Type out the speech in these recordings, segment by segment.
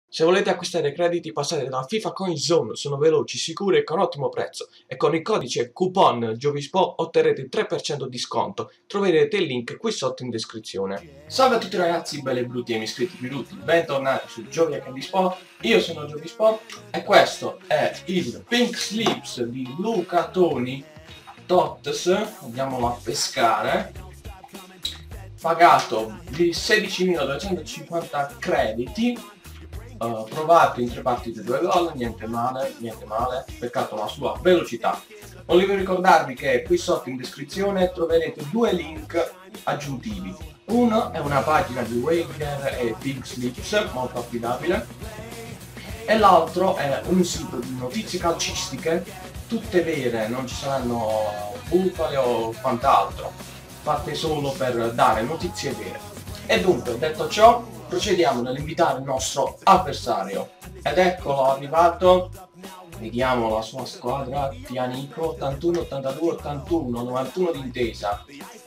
Se volete acquistare crediti passate da FIFA Coin Zone, sono veloci, sicuri e con ottimo prezzo e con il codice coupon Giovispo otterrete il 3% di sconto. Troverete il link qui sotto in descrizione. Salve a tutti ragazzi, belli e brutti e miei iscritti più brutti, bentornati su Giovi Dispo. Io sono Giovispo e questo è il Pink Slips di Luca Toni Tots. Andiamolo a pescare. Pagato di 16.250 crediti. Provato in 3 partite 2 gol, niente male, peccato la sua velocità. Volevo ricordarvi che qui sotto in descrizione troverete 2 link aggiuntivi. Uno è una pagina di Wager e Pink Slips, molto affidabile, e l'altro è un sito di notizie calcistiche, tutte vere, non ci saranno bufale o quant'altro, fatte solo per dare notizie vere. E dunque, detto ciò, procediamo nell'invitare il nostro avversario. Ed eccolo arrivato, vediamo la sua squadra, Tianico, 81, 82, 81, 91 di intesa.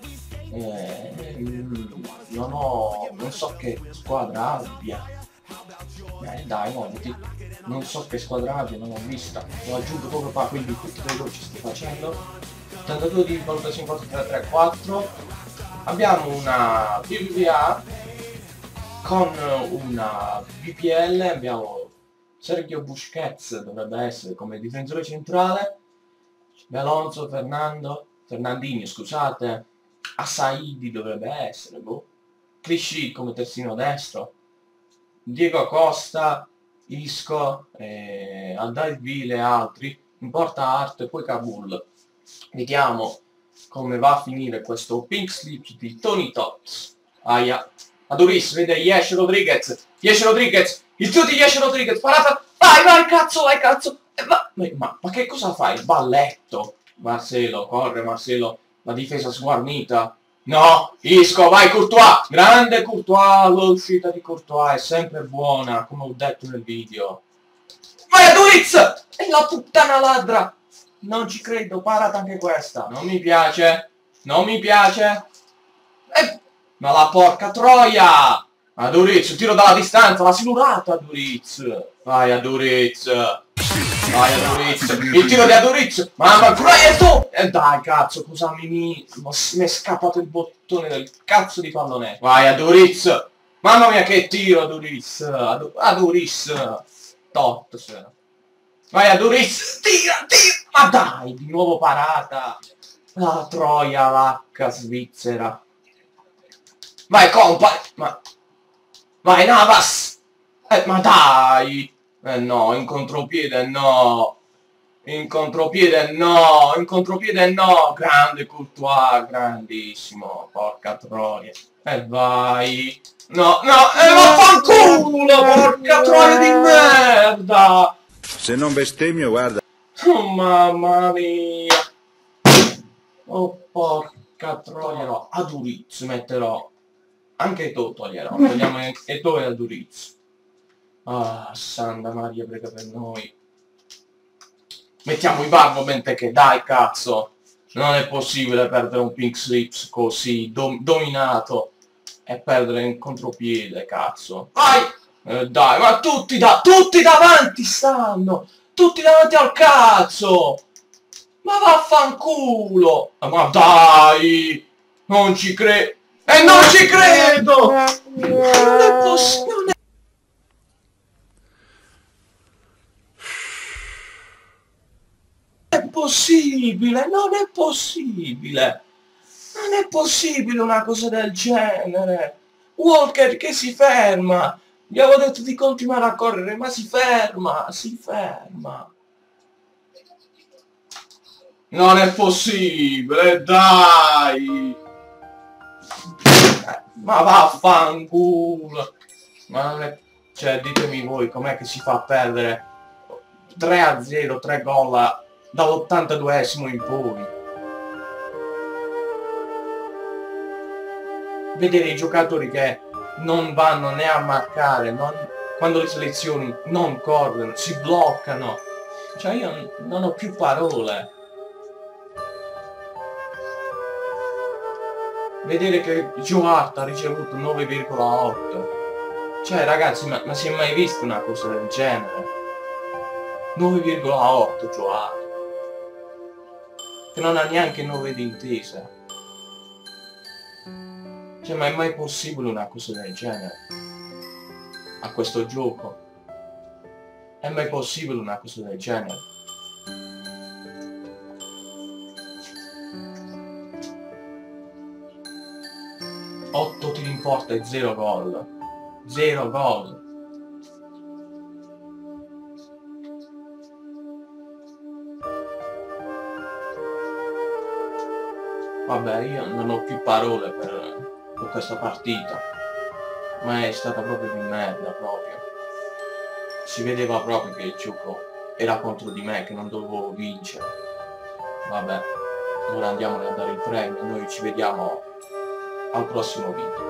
Non so che squadra abbia. Dai, muoviti. Non so che squadra abbia, non l'ho vista. L'ho aggiunto proprio qua, quindi tutti i gol ci sto facendo. 82 di valutazione 4-3-3-4. Abbiamo una BBVA con una BPL, abbiamo Sergio Busquets, dovrebbe essere come difensore centrale, Alonso, Fernandinho, scusate, Assaidi dovrebbe essere, Clichy come terzino destro, Diego Costa, Isco, Aldaiville e altri, in porta Art e poi Kabul. Vediamo come va a finire questo Pink Slip di Tony Tots. Aia. Adoris, vede Yesh Rodriguez, il tuo di Yesh Rodriguez, parata, vai cazzo, ma che cosa fai? Il balletto, Marcelo, corre Marcelo, la difesa sguarnita, no, Isco, vai Courtois, grande Courtois, l'uscita di Courtois è sempre buona, come ho detto nel video, vai Adoris, è la puttana ladra, non ci credo, parata anche questa, non mi piace, ma la porca troia! Aduriz, tiro dalla distanza, l'ha silurato Aduriz! Vai Aduriz! Il tiro di Aduriz! Mamma mia, tu! E dai cazzo, scusami, mi è scappato il bottone del cazzo di pallone! Vai Aduriz! Mamma mia che tiro Aduriz! Aduriz! Tots! Vai Aduriz! Tira! Ma dai, di nuovo parata! La troia, l'H svizzera! Vai compa! Vai Navas! Ma dai! No, in contropiede no! In contropiede no! Grande Courtois, grandissimo! Porca troia! E vai! No! Vaffanculo! Porca troia di merda! Se non bestemmio, guarda. Oh mamma mia! Oh porca troia, no! Aduriz metterò! Anche tu toglierò, togliamo e tu e Aduriz. Ah, Santa Maria, prega per noi. Mettiamo i Barbo Benteke, dai cazzo. Non è possibile perdere un Pink Slips così, dominato. E perdere in contropiede, cazzo. Vai! Dai, ma tutti davanti stanno! Tutti davanti al cazzo! Ma vaffanculo! Ma dai! Non ci credo! E non ci credo! Non è possibile! Non è possibile! Non è possibile una cosa del genere! Walker che si ferma! Gli avevo detto di continuare a correre, ma si ferma! Non è possibile, dai! Ma vaffanculo! Ma non è... Cioè, ditemi voi, com'è che si fa a perdere 3-0, 3 gol dall'82esimo in poi? Vedere i giocatori che non vanno né a marcare, quando le selezioni non corrono, si bloccano. Cioè, io non ho più parole. Vedere che Joe Hart ha ricevuto 9,8 Cioè ragazzi, ma si è mai visto una cosa del genere? 9,8 Joao, che non ha neanche 9 di intesa. Cioè, ma è mai possibile una cosa del genere? A questo gioco? È mai possibile una cosa del genere? Otto tiri in porta e 0 gol. 0 gol. Vabbè, io non ho più parole per questa partita. Ma è stata proprio di merda, proprio. Si vedeva proprio che il gioco era contro di me, che non dovevo vincere. Vabbè, ora andiamo a dare il premio e noi ci vediamo al prossimo video.